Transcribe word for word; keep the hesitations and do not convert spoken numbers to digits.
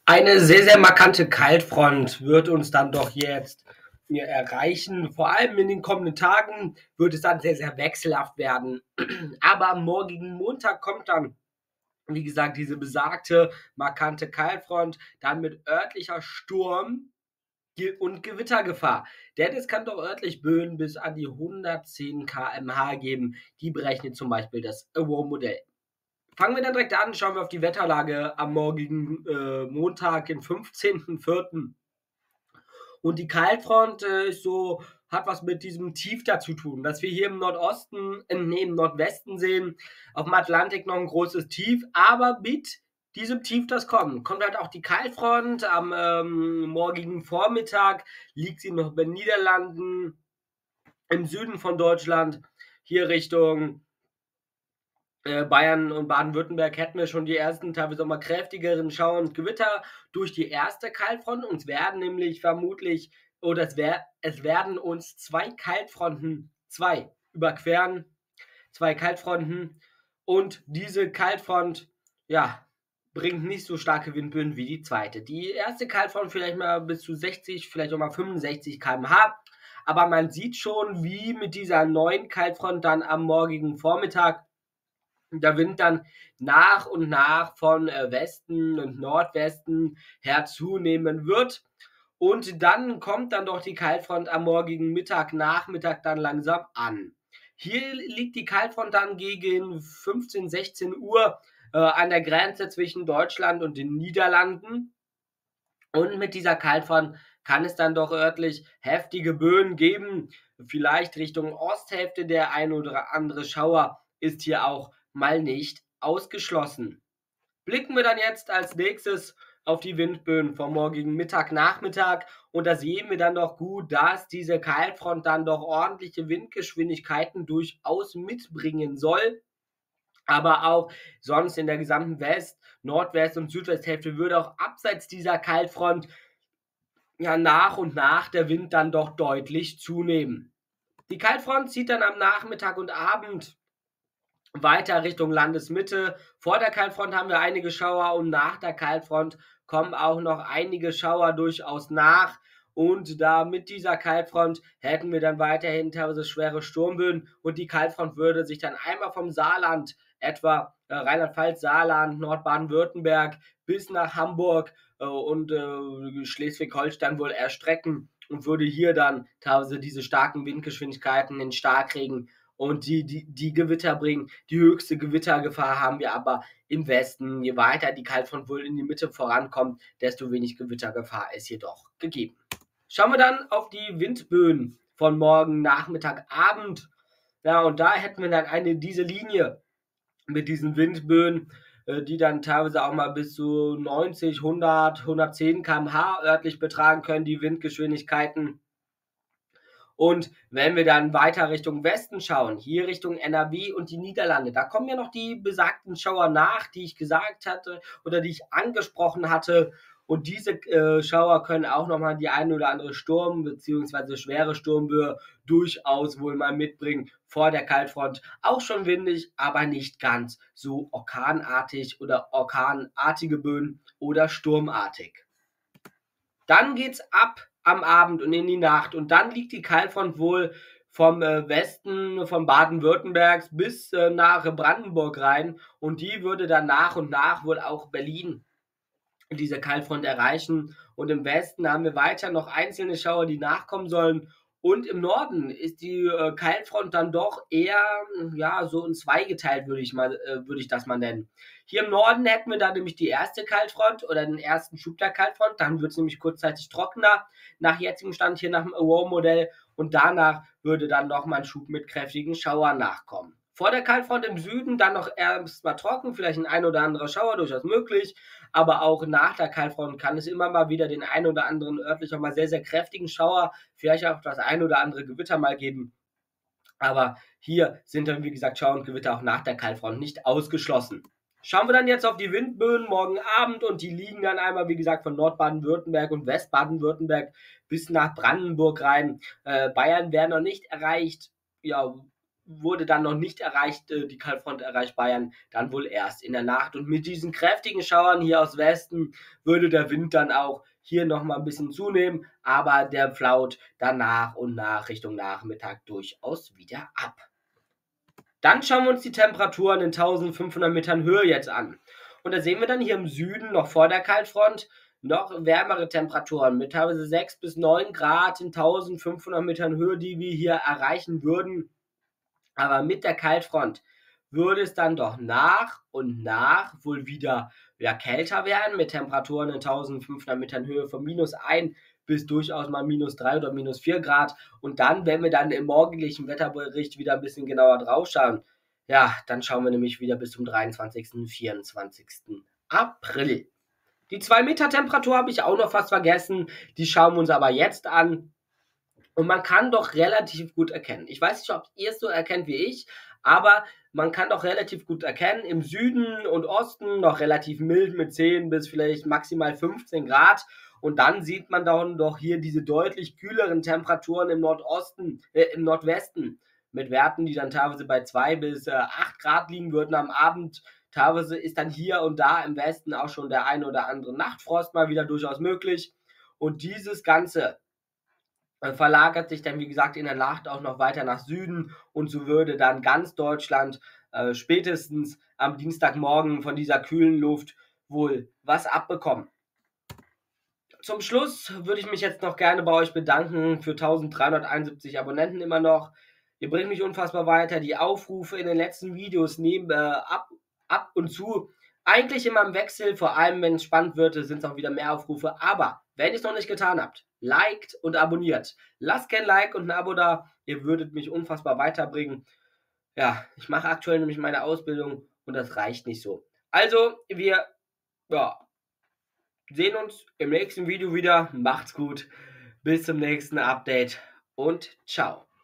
Eine sehr, sehr markante Kaltfront wird uns dann doch jetzt hier erreichen. Vor allem in den kommenden Tagen wird es dann sehr, sehr wechselhaft werden. Aber am morgigen Montag kommt dann, wie gesagt, diese besagte markante Kaltfront, dann mit örtlicher Sturm und Gewittergefahr. Denn es kann doch örtlich Böen bis an die hundertzehn Kilometer pro Stunde geben. Die berechnet zum Beispiel das Aurora-Modell. Fangen wir dann direkt an, schauen wir auf die Wetterlage am morgigen äh, Montag, den fünfzehnten vierten Und die Kaltfront äh, ist so, hat was mit diesem Tief da zu tun, dass wir hier im Nordosten, äh, nee, im Nordwesten sehen, auf dem Atlantik noch ein großes Tief, aber mit diesem Tief, das kommt, kommt halt auch die Kaltfront. Am ähm, morgigen Vormittag liegt sie noch bei den Niederlanden, im Süden von Deutschland, hier Richtung Bayern und Baden-Württemberg hätten wir schon die ersten, teilweise auch mal kräftigeren Schauer und Gewitter durch die erste Kaltfront. Uns werden nämlich vermutlich, oder es, wär, es werden uns zwei Kaltfronten, zwei überqueren, zwei Kaltfronten. Und diese Kaltfront, ja, bringt nicht so starke Windböen wie die zweite. Die erste Kaltfront vielleicht mal bis zu sechzig, vielleicht auch mal fünfundsechzig Kilometer pro Stunde. Aber man sieht schon, wie mit dieser neuen Kaltfront dann am morgigen Vormittag der Wind dann nach und nach von äh, Westen und Nordwesten her zunehmen wird. Und dann kommt dann doch die Kaltfront am morgigen Mittag, Nachmittag dann langsam an. Hier liegt die Kaltfront dann gegen fünfzehn, sechzehn Uhr äh, an der Grenze zwischen Deutschland und den Niederlanden. Und mit dieser Kaltfront kann es dann doch örtlich heftige Böen geben. Vielleicht Richtung Osthälfte, der ein oder andere Schauer ist hier auch mal nicht ausgeschlossen. Blicken wir dann jetzt als nächstes auf die Windböen vom morgigen Mittag, Nachmittag, und da sehen wir dann doch gut, dass diese Kaltfront dann doch ordentliche Windgeschwindigkeiten durchaus mitbringen soll. Aber auch sonst in der gesamten West-, Nordwest- und Südwesthälfte würde auch abseits dieser Kaltfront ja nach und nach der Wind dann doch deutlich zunehmen. Die Kaltfront zieht dann am Nachmittag und Abend weiter Richtung Landesmitte. Vor der Kaltfront haben wir einige Schauer und nach der Kaltfront kommen auch noch einige Schauer durchaus nach. Und da mit dieser Kaltfront hätten wir dann weiterhin teilweise schwere Sturmböen und die Kaltfront würde sich dann einmal vom Saarland, etwa äh, Rheinland-Pfalz, Saarland, Nordbaden-Württemberg bis nach Hamburg äh, und äh, Schleswig-Holstein wohl erstrecken und würde hier dann teilweise diese starken Windgeschwindigkeiten, den Starkregen und die, die, die Gewitter bringen. Die höchste Gewittergefahr haben wir aber im Westen. Je weiter die Kaltfront wohl in die Mitte vorankommt, desto wenig Gewittergefahr ist jedoch gegeben. Schauen wir dann auf die Windböen von morgen, Nachmittag, Abend. Ja, und da hätten wir dann eine, diese Linie mit diesen Windböen, die dann teilweise auch mal bis zu neunzig, hundert, hundertzehn Kilometer pro Stunde örtlich betragen können, die Windgeschwindigkeiten. Und wenn wir dann weiter Richtung Westen schauen, hier Richtung N R W und die Niederlande, da kommen ja noch die besagten Schauer nach, die ich gesagt hatte oder die ich angesprochen hatte. Und diese äh, Schauer können auch nochmal die eine oder andere Sturm- bzw. schwere Sturmböe durchaus wohl mal mitbringen vor der Kaltfront. Auch schon windig, aber nicht ganz so orkanartig oder orkanartige Böen oder sturmartig. Dann geht's ab am Abend und in die Nacht und dann liegt die Kaltfront wohl vom äh, Westen von Baden-Württembergs bis äh, nach Brandenburg rein und die würde dann nach und nach wohl auch Berlin diese Kaltfront erreichen und im Westen haben wir weiter noch einzelne Schauer, die nachkommen sollen und im Norden ist die äh, Kaltfront dann doch eher ja so in zwei geteilt, würde ich mal äh, würde ich das mal nennen. Hier im Norden hätten wir dann nämlich die erste Kaltfront oder den ersten Schub der Kaltfront, dann wird es nämlich kurzzeitig trockener, nach jetzigem Stand hier nach dem Aurora-Modell und danach würde dann nochmal ein Schub mit kräftigen Schauern nachkommen. Vor der Kaltfront im Süden dann noch erstmal trocken, vielleicht ein ein oder anderer Schauer, durchaus möglich, aber auch nach der Kaltfront kann es immer mal wieder den ein oder anderen örtlich auch mal sehr, sehr kräftigen Schauer, vielleicht auch das ein oder andere Gewitter mal geben. Aber hier sind dann, wie gesagt, Schauer und Gewitter auch nach der Kaltfront nicht ausgeschlossen. Schauen wir dann jetzt auf die Windböen morgen Abend und die liegen dann einmal, wie gesagt, von Nordbaden-Württemberg und Westbaden-Württemberg bis nach Brandenburg rein. Äh, Bayern wäre noch nicht erreicht. Ja, wurde dann noch nicht erreicht, äh, die Kaltfront erreicht Bayern dann wohl erst in der Nacht. Und mit diesen kräftigen Schauern hier aus Westen würde der Wind dann auch hier nochmal ein bisschen zunehmen, aber der flaut dann nach und nach Richtung Nachmittag durchaus wieder ab. Dann schauen wir uns die Temperaturen in eintausendfünfhundert Metern Höhe jetzt an. Und da sehen wir dann hier im Süden, noch vor der Kaltfront, noch wärmere Temperaturen mit teilweise sechs bis neun Grad in eintausendfünfhundert Metern Höhe, die wir hier erreichen würden. Aber mit der Kaltfront würde es dann doch nach und nach wohl wieder ja, kälter werden, mit Temperaturen in eintausendfünfhundert Metern Höhe von minus ein bis durchaus mal minus drei oder minus vier Grad. Und dann, wenn wir dann im morgendlichen Wetterbericht wieder ein bisschen genauer drauf schauen, ja, dann schauen wir nämlich wieder bis zum dreiundzwanzigsten und vierundzwanzigsten April. Die zwei Meter Temperatur habe ich auch noch fast vergessen, die schauen wir uns aber jetzt an. Und man kann doch relativ gut erkennen. Ich weiß nicht, ob ihr es so erkennt wie ich, aber man kann doch relativ gut erkennen, im Süden und Osten noch relativ mild mit zehn bis vielleicht maximal fünfzehn Grad. Und dann sieht man dann doch hier diese deutlich kühleren Temperaturen im Nordosten, äh, im Nordwesten mit Werten, die dann teilweise bei zwei bis acht Grad liegen würden am Abend. Teilweise ist dann hier und da im Westen auch schon der ein oder andere Nachtfrost mal wieder durchaus möglich. Und dieses Ganze verlagert sich dann, wie gesagt, in der Nacht auch noch weiter nach Süden und so würde dann ganz Deutschland äh, spätestens am Dienstagmorgen von dieser kühlen Luft wohl was abbekommen. Zum Schluss würde ich mich jetzt noch gerne bei euch bedanken für eintausenddreihunderteinundsiebzig Abonnenten immer noch. Ihr bringt mich unfassbar weiter. Die Aufrufe in den letzten Videos nehmen äh, ab, ab und zu eigentlich immer im Wechsel, vor allem wenn es spannend wird, sind es auch wieder mehr Aufrufe. Aber wenn ihr es noch nicht getan habt, liked und abonniert. Lasst gerne ein Like und ein Abo da. Ihr würdet mich unfassbar weiterbringen. Ja, ich mache aktuell nämlich meine Ausbildung und das reicht nicht so. Also, wir ja, sehen uns im nächsten Video wieder. Macht's gut. Bis zum nächsten Update und ciao.